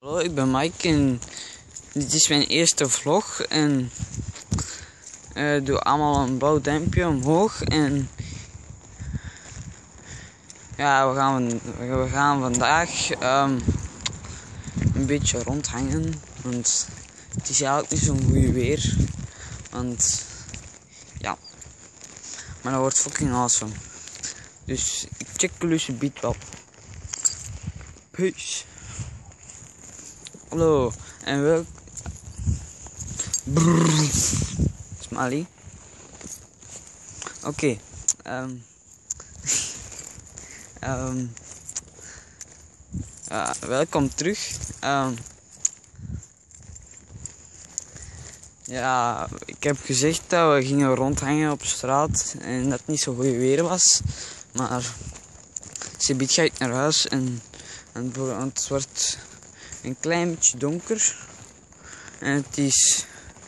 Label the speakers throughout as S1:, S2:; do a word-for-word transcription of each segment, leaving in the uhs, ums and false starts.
S1: Hallo, ik ben Mike en dit is mijn eerste vlog en uh, doe allemaal een blauw duimpje omhoog en ja, we gaan, we gaan vandaag um, een beetje rondhangen, want het is eigenlijk niet zo'n goede weer, want ja, maar dat wordt fucking awesome. Dus ik check jullie subiet wel. Peace. Hallo en welk. Brrr. Smiley. Oké. Okay. Um. um. Ja, welkom terug. Um. Ja, ik heb gezegd dat we gingen rondhangen op straat en dat het niet zo goed weer was. Maar Sibit gaat naar huis en, en het wordt een klein beetje donker. En het is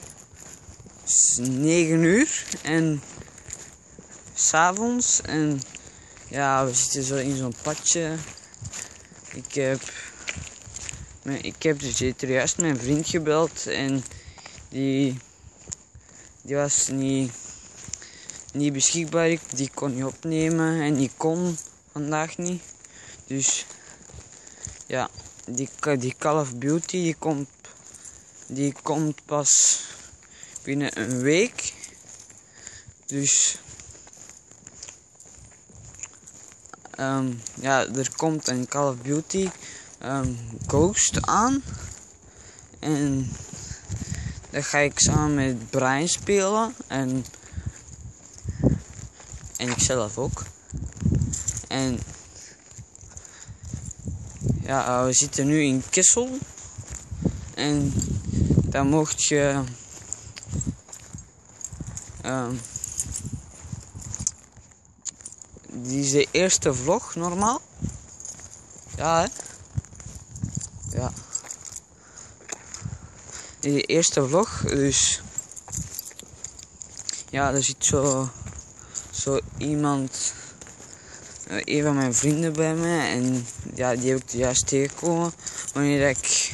S1: negen uur en 's avonds en ja, we zitten zo in zo'n padje. Ik heb, ik heb dus juist mijn vriend gebeld en die, die was niet, niet beschikbaar, die kon niet opnemen en die kon vandaag niet. Dus ja, die, die Call of Duty die komt, die komt pas binnen een week. Dus um, ja, er komt een Call of Duty um, Ghost aan. En dat ga ik samen met Brian spelen. En, en ik zelf ook. En ja, we zitten nu in Kessel. En daar mocht je Um, die is de eerste vlog normaal. Ja, hè? Ja. Die is de eerste vlog, dus ja, er zit zo, zo iemand, uh, een van mijn vrienden bij mij en ja, die heb ik juist tegengekomen wanneer ik.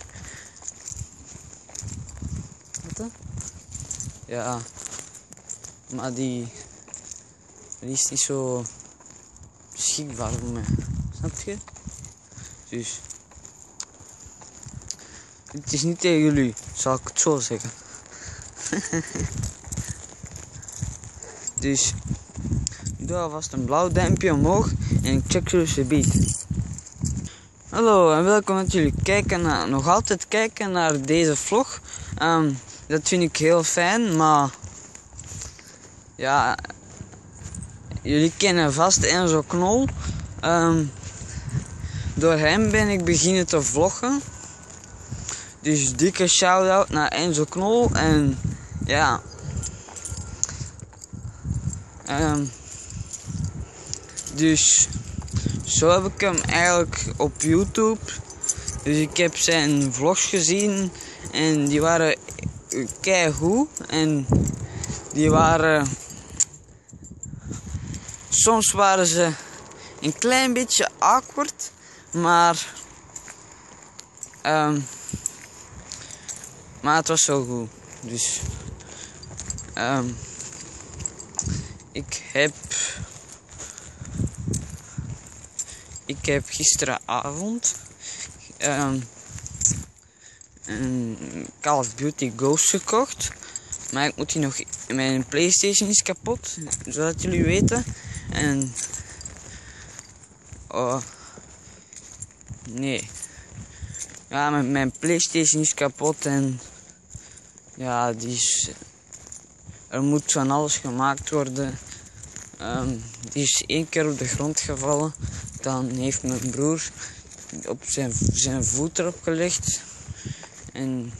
S1: Wat dan? Ja. Maar die, die is niet zo beschikbaar voor mij. Snap je? Dus het is niet tegen jullie, zal ik het zo zeggen. Dus ik doe alvast een blauw duimpje omhoog en ik check jullie subiet. Hallo en welkom dat jullie kijken naar, nog altijd kijken naar deze vlog. Um, dat vind ik heel fijn, maar ja, jullie kennen vast Enzo Knol. Um, door hem ben ik beginnen te vloggen. Dus dikke shout-out naar Enzo Knol. En ja. Um, dus zo heb ik hem eigenlijk op YouTube. Dus ik heb zijn vlogs gezien. En die waren keigoed. En die waren. Soms waren ze een klein beetje awkward, maar, um, maar het was zo goed. Dus um, ik heb ik heb gisteravond um, een Call of Duty Ghost gekocht. Maar ik moet die nog. Mijn PlayStation is kapot, zodat jullie weten. En oh nee, ja, mijn, mijn PlayStation is kapot en ja, die is. Er moet van alles gemaakt worden. Um, die is één keer op de grond gevallen. Dan heeft mijn broer op zijn, zijn voet erop gelegd. En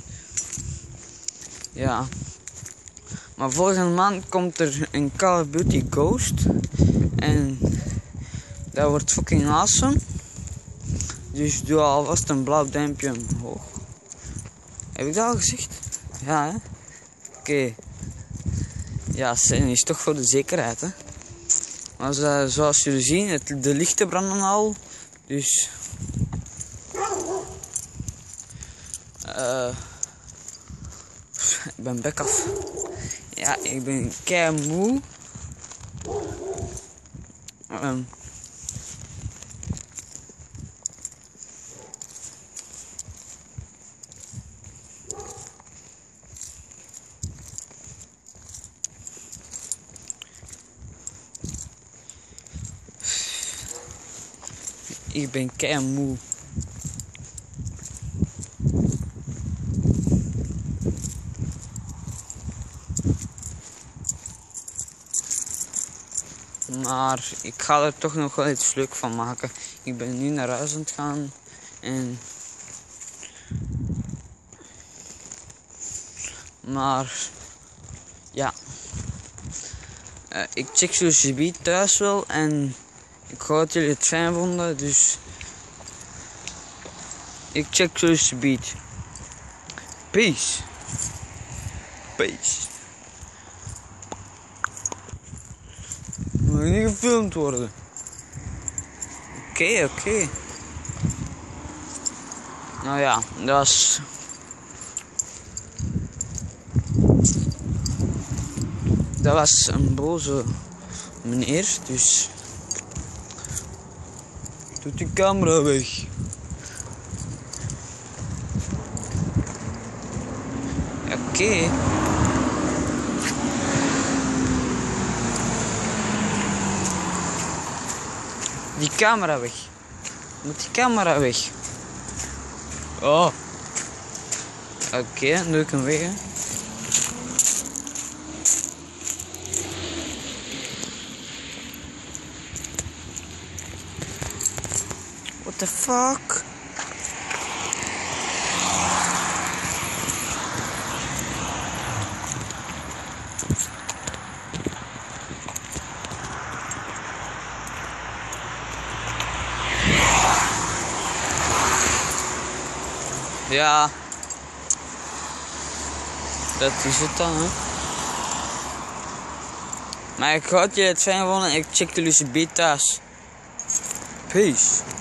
S1: ja. Maar volgende maand komt er een Call of Duty Ghost. En dat wordt fucking awesome. Dus doe alvast een blauw duimpje omhoog. Heb ik dat al gezegd? Ja, hè? Oké. Okay. Ja, Sen is toch voor de zekerheid, hè? Maar uh, zoals jullie zien, het, de lichten branden al. Dus. Uh, ik ben bek af. Ja, ik ben kei moe. Um, ik ben kei moe. Maar ik ga er toch nog wel iets leuk van maken. Ik ben nu naar huis aan het gaan. En... Maar... Ja. Uh, ik check Sushi Beat thuis wel. En... Ik hoop dat jullie het fijn vonden. Dus... Ik check Sushi Beat. Peace. Peace. Moet niet gefilmd worden. Oké, okay, oké. Okay. Nou ja, dat is... Dat was een boze meneer, dus... Doe die camera weg. Oké. Okay. Die camera weg. Moet die camera weg. Oh. Oké, okay, dan doe ik hem weg. Hè. What the fuck? Ja, dat is het dan, hè. Maar ik hoop dat je het fijn vond en ik check de Sushi Beat thuis. Peace.